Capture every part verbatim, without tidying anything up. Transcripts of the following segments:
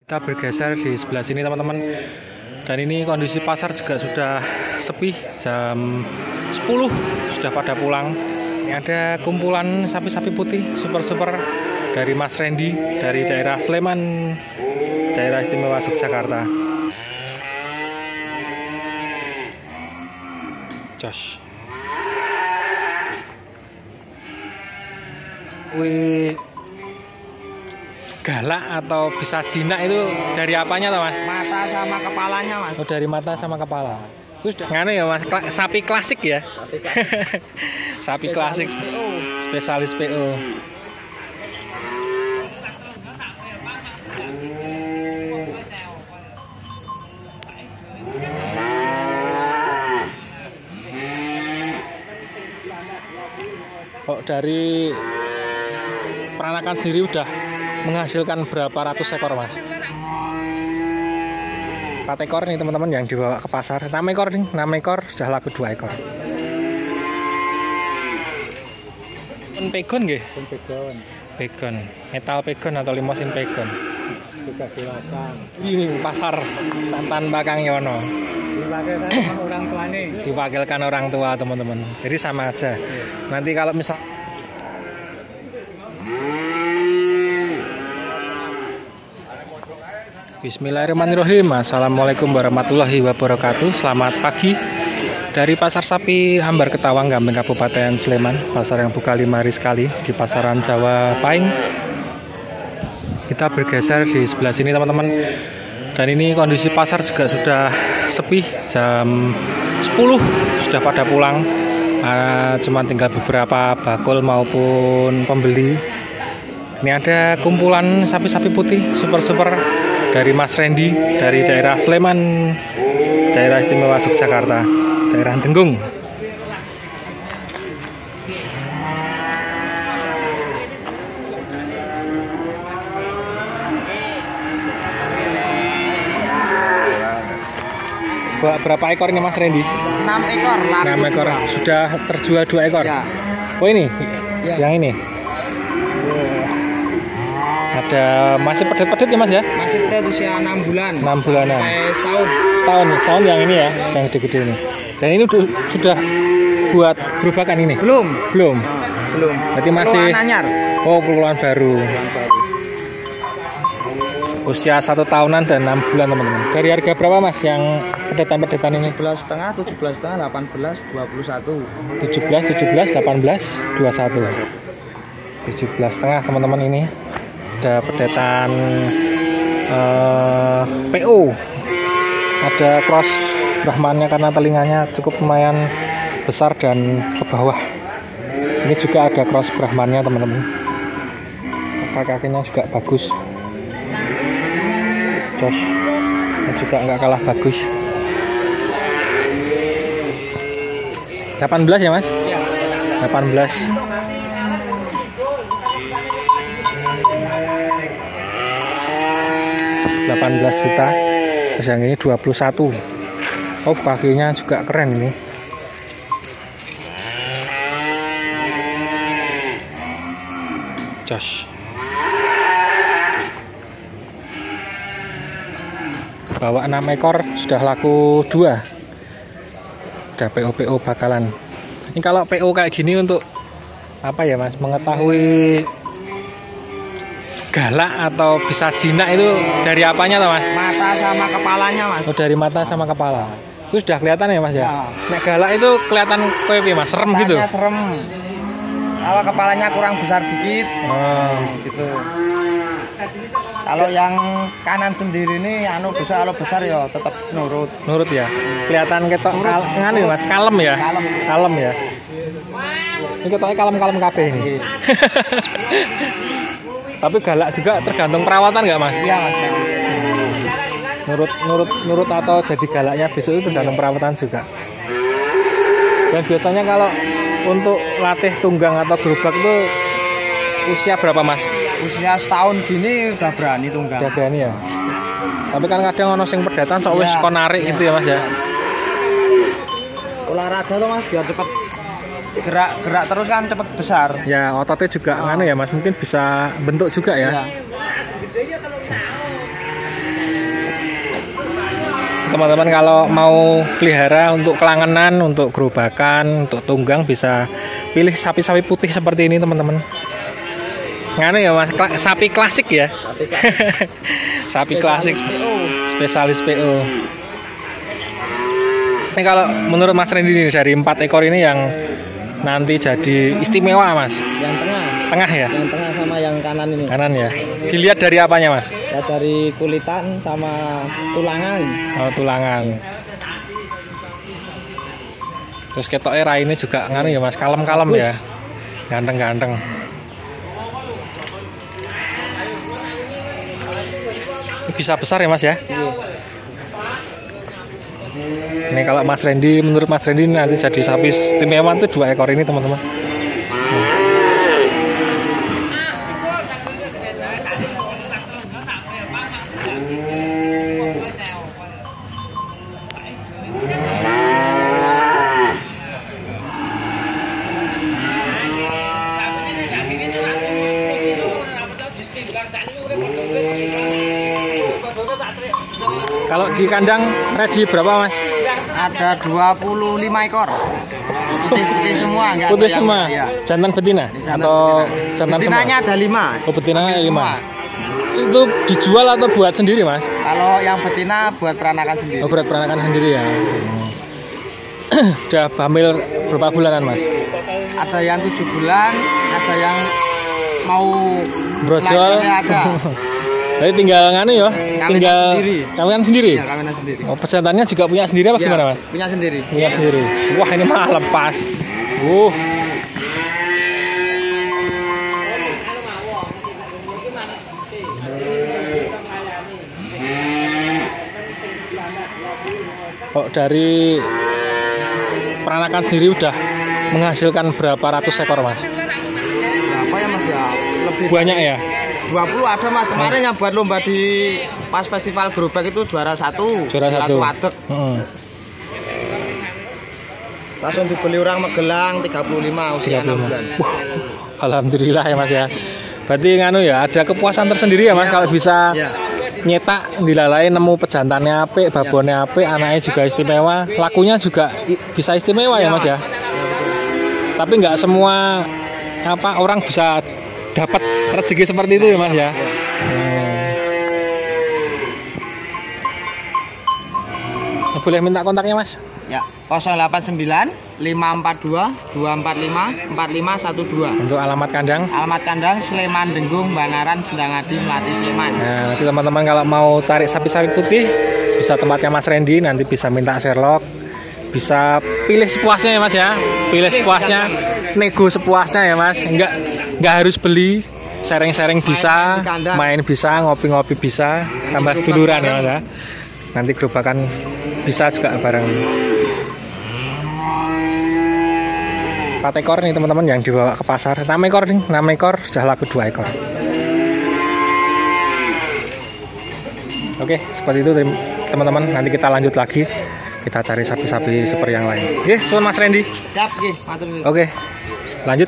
Kita bergeser di sebelah sini teman-teman, dan ini kondisi pasar juga sudah sepi. Jam sepuluh sudah pada pulang. Ini ada kumpulan sapi-sapi putih super-super dari Mas Randy dari daerah Sleman, daerah istimewa Yogyakarta. Josh. Wih, galak atau bisa jinak itu dari apanya toh Mas? Mata sama kepalanya Mas. Oh, dari mata sama kepala. Terus nganu ya Mas, Kla sapi klasik ya? Sapi klasik. Sapi klasik. Spesialis P O. Kok dari peranakan sendiri udah menghasilkan berapa ratus ekor Mas? Empat ekor nih teman-teman yang dibawa ke pasar. Enam ekor nih, enam ekor sudah laku dua ekor. Pegon nggih? Pegon. Pegon. Metal pegon atau limosin pegon. Juga silakan. Ini pasar Tantan Bakang Yono. Diwakilkan orang tua nih. Diwakilkan orang tua teman-teman. Jadi sama aja. Nanti kalau misal Bismillahirrahmanirrahim. Assalamualaikum warahmatullahi wabarakatuh. Selamat pagi dari Pasar Sapi Ambar Ketawang, Gampeng, Kabupaten Sleman. Pasar yang buka lima hari sekali di pasaran Jawa Pahing. Kita bergeser di sebelah sini teman-teman, dan ini kondisi pasar juga sudah sepi. Jam sepuluh sudah pada pulang. uh, Cuma tinggal beberapa bakul maupun pembeli. Ini ada kumpulan sapi-sapi putih super-super dari Mas Randy dari daerah Sleman, daerah istimewa Yogyakarta, daerah Tenggung. Berapa ekor ini Mas Randy? enam ekor. enam ekor. Sudah terjual dua ekor. Ya. Oh ini, ya. Yang ini. Ada masih pedet-pedet ya Mas ya? Masih pedet usia enam bulan. enam bulanan. Sampai setahun. Setahun, setahun yang ini ya, yang gede-gede ini. Dan ini sudah buat gerobakan ini? Belum. Belum. Nah, belum. Berarti masih. Keluaran anyar. Oh, keluaran baru. Keluaran baru. Usia satu tahunan dan enam bulan teman-teman. Dari harga berapa Mas yang pedetan-pedetan ini? tujuh belas setengah, tujuh belas setengah, delapan belas, dua puluh satu. tujuh belas, tujuh belas, delapan belas, dua puluh satu. tujuh belas setengah teman-teman ini. Ada pedetan uh, P O. Ada cross Brahmannya karena telinganya cukup lumayan besar dan ke bawah. Ini juga ada cross Brahmannya teman-teman. Kaki-kakinya juga bagus. Jos juga nggak kalah bagus. delapan belas ya Mas? Iya. delapan belas. delapan belas juta. Terus yang ini dua puluh satu. Oh, kakinya juga keren ini. Jos. Bawa enam ekor sudah laku dua. Udah P O P O bakalan. Ini kalau P O kayak gini untuk apa ya Mas? Mengetahui galak atau bisa jinak itu dari apanya toh Mas? Mata sama kepalanya Mas. Oh, dari mata sama kepala. Itu sudah kelihatan ya Mas ya? Ya. Nek galak itu kelihatan kowe piye Mas? Serem gitu. Matanya serem. Kalau kepalanya kurang besar dikit. Oh, gitu. Kalau yang kanan sendiri ini anu besar, kalau besar ya tetap nurut. nurut ya. Kelihatan ketok kal nganu ya Mas, kalem ya. Kalem. Kalem ya. Ini ketoknya kalem-kalem kabeh ini. Tapi galak juga tergantung perawatan nggak Mas? Iya Mas. Nurut nurut nurut atau jadi galaknya besok itu tergantung perawatan juga. Dan biasanya kalau untuk latih tunggang atau gerobak itu usia berapa Mas? Usia setahun gini udah berani tunggang. Udah berani ya. Tapi kan kadang ono sing pedetan sok wis kon narik gitu ya Mas ya. Olahraga tuh Mas biar cepet gerak gerak terus kan cepet besar. Ya ototnya juga nganu ya Mas, mungkin bisa bentuk juga ya. Ya. teman-teman kalau mau pelihara untuk kelangenan, untuk gerobakan, untuk tunggang bisa pilih sapi-sapi putih seperti ini teman-teman. Nganu ya Mas, Kla sapi klasik ya. Sapi klasik. Sapi klasik. Spesialis P O. Ini kalau menurut Mas Randy ini dari empat ekor ini yang nanti jadi istimewa Mas. Yang tengah. Tengah ya? Yang tengah sama yang kanan ini. Kanan ya. Dilihat dari apanya Mas? Ya dari kulitan sama tulangan. Oh, tulangan. Terus ketoknya rai ini juga nganu ya Mas, kalem-kalem ya. Ganteng-ganteng. Bisa besar ya Mas ya? Iya. Ini kalau Mas Randy, menurut Mas Randy nanti jadi sapi istimewa itu dua ekor ini teman-teman. Kalau di kandang ready berapa Mas? Ada dua puluh lima ekor. Putih-putih semua, enggak Putih ada semua. yang, ya. Jantan betina Jantan atau betina. jantan semua? Betinanya ada lima. Oh, betinanya Ambil lima. semua. Itu dijual atau buat sendiri Mas? Kalau yang betina buat peranakan sendiri. Oh, buat peranakan sendiri ya. Udah hamil berapa bulanan Mas? Ada yang tujuh bulan, ada yang mau Brojol. ada. Jadi tinggal nganu ya, Kawinan tinggal sendiri. kawinan sendiri. Ya, kawinan sendiri. Oh, pejantannya juga punya sendiri apa Ya, gimana Mas? punya sendiri. Punya sendiri. Wah, ini mah lepas. Uh. Oh, dari peranakan sendiri udah menghasilkan berapa ratus ekor Mas? Berapa ya Mas ya? Lebih Banyak ya? dua puluh ada Mas. Kemarin yang buat lomba di pas festival gerobak itu juara satu. Juara satu. Wadek. Hmm. Langsung dibeli orang Magelang tiga puluh lima usia enam bulan. Wah, alhamdulillah ya Mas ya. Berarti nganu ya, ada kepuasan tersendiri ya Mas Ya, kalau bisa ya. nyetak dilalai nemu pejantannya apik, babonnya apik, anaknya juga istimewa, lakunya juga i- bisa istimewa ya, Ya, Mas ya. Mas. Tapi nggak semua apa orang bisa dapat rezeki seperti itu ya Mas ya. Hmm. Boleh minta kontaknya Mas? Ya, nol delapan sembilan lima empat dua dua empat lima empat lima satu dua. Untuk alamat kandang. Alamat kandang Sleman Denggung, Banaran, Sendangadi, Melati, Sleman. Nah, nanti teman-teman kalau mau cari sapi-sapi putih bisa tempatnya Mas Randy, nanti bisa minta Sherlock, bisa pilih sepuasnya ya Mas ya, pilih sepuasnya, nego sepuasnya ya Mas, enggak enggak harus beli, sharing-sharing bisa, main bisa, ngopi-ngopi bisa, tambah seduluran ya Mas ya. Nanti gerobakan bisa juga bareng. Empat ekor nih teman-teman yang dibawa ke pasar. Enam ekor nih, enam ekor sudah laku dua ekor. Oke, seperti itu teman-teman. Nanti kita lanjut lagi. Kita cari sapi-sapi seperti yang lain. Oke, suun Mas Randy. Siap, nggih, matur nuwun. Oke, lanjut.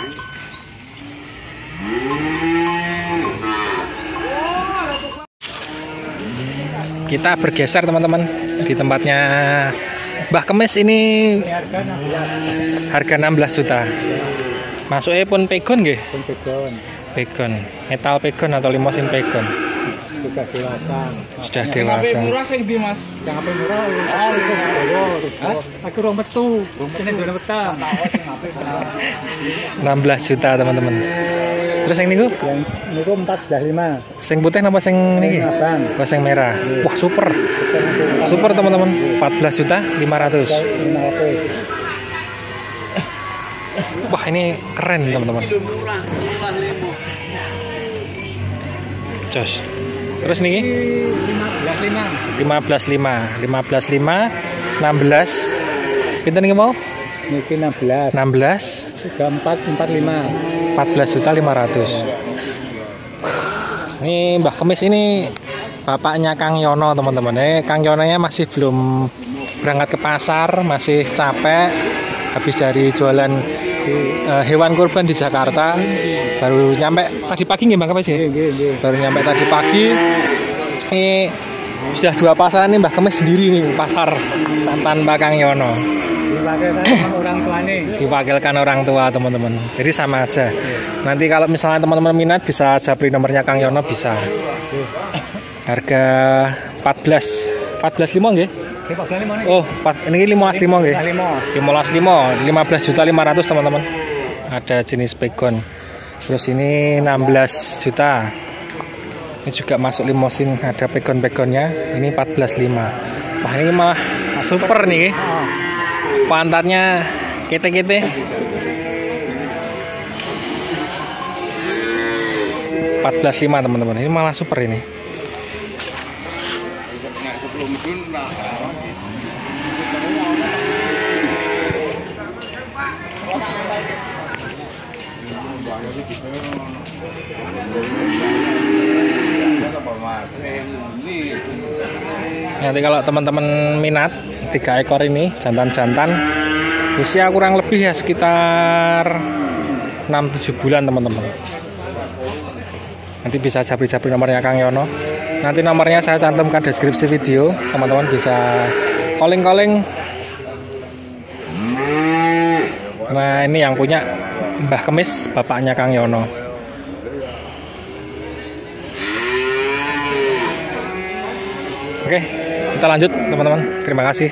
Kita bergeser teman-teman di tempatnya Mbah Kemis ini. Harga enam belas juta. Masuknya pun pegon nggih? Pun pegon. Pegon. Metal pegon atau limosin pegon. Sudah dewasa. Sudah dewasa. Murah sing ndi, Mas? Yang H P murah. Ah, sing Jawa. Hah? Aku rong metu. Sing jane petang. enam belas juta teman-teman. Terus yang niku? Yang niku empat belas lima. Sing putih napa sing niki? Abang. Oh, sing merah. Wah, super. Super teman-teman. empat belas juta lima ratus. Wah, ini keren teman-teman. Jos. Terus niki? lima belas lima. lima belas lima. enam belas. Pinten niki mau? Niki enam belas. enam belas. tiga empat empat lima. empat belas juta lima ratus. Ini Mbah Kemis ini bapaknya Kang Yono teman-teman. Eh, Kang Yononya masih belum berangkat ke pasar, masih capek habis dari jualan uh, hewan kurban di Jakarta. Baru nyampe tadi pagi nggih Mbah Kemis ya? Baru nyampe tadi pagi. Ini Sudah dua pasaran nih Mbah Kemis sendiri nih pasar tanpa Kang Yono. Diwakilkan orang tua nih. Diwakilkan orang tua teman-teman. Jadi sama aja. Nanti kalau misalnya teman-teman minat bisa japri nomornya Kang Yono bisa. Harga empat belas empat belas lima nggih? Oh, ini lima belas lima nggih. lima belas lima, lima belas juta lima ratus teman-teman. Ada jenis pegon. Terus ini enam belas juta. Ini juga masuk limosin, ada pegon-pegonnya. Ini empat belas lima. Wah, ini malah super nih. Pantatnya kete-kete. empat belas lima teman-teman. Ini malah super ini. Nanti kalau teman-teman minat tiga ekor ini jantan-jantan usia kurang lebih ya sekitar enam tujuh bulan teman-teman. Nanti bisa japri-japri nomornya Kang Yono. Nanti nomornya saya cantumkan deskripsi video, teman-teman bisa calling-calling. Nah, ini yang punya Mbah Kemis, bapaknya Kang Yono. Oke, kita lanjut teman-teman. Terima kasih.